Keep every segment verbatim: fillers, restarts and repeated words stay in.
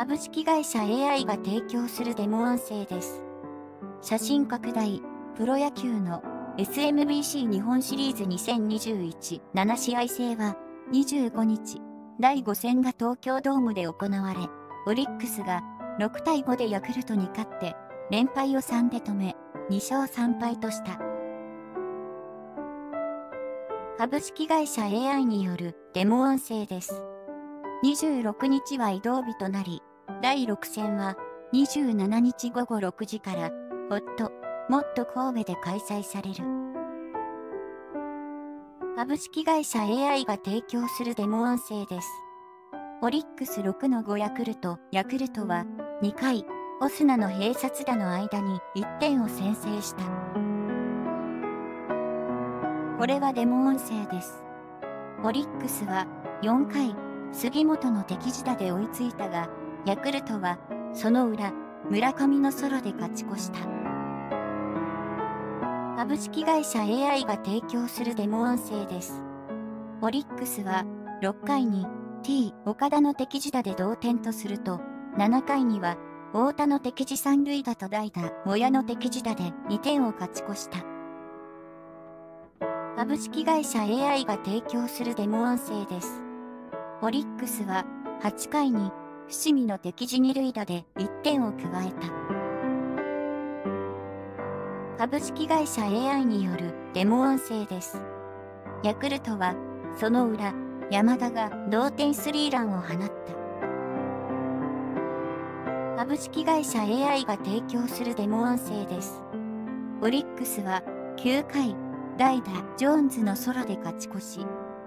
株式会社 エーアイ が提供するデモ音声です。写真拡大、プロ野球の エスエムビーシー 日本シリーズにせんにじゅういちなな試合制はにじゅうごにち、だいご戦が東京ドームで行われ、オリックスがろくたいごでヤクルトに勝って、連敗をさんで止め、にしょうさんぱいとした。株式会社 エーアイ によるデモ音声です。にじゅうろくにちは移動日となり、だいろく戦はにじゅうしちにちごごろくじからホットモット神戸で開催される。株式会社 エーアイ が提供するデモ音声です。オリックスろくのごヤクルト、ヤクルトはにかい、オスナの併殺打の間にいってんを先制した。これはデモ音声です。オリックスはよんかい、杉本の敵地打で追いついたが、ヤクルトはその裏、村上のソロで勝ち越した。株式会社 エーアイ が提供するデモ音声です。オリックスはろっかいに T 岡田の敵地打で同点とすると、ななかいには太田の敵地三塁打と代打モヤの敵地打でにてんを勝ち越した。株式会社 エーアイ が提供するデモ音声です。オリックスははちかいに伏見の敵地二塁打でいってんを加えた。株式会社 エーアイ によるデモ音声です。ヤクルトはその裏、山田が同点スリーランを放った。株式会社 エーアイ が提供するデモ音声です。オリックスはきゅうかい、代打ジョーンズのソロで勝ち越し。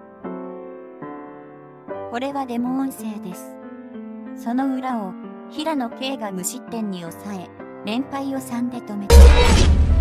これはデモ音声です。その裏を平野圭が無失点に抑え、連敗をさんで止めた。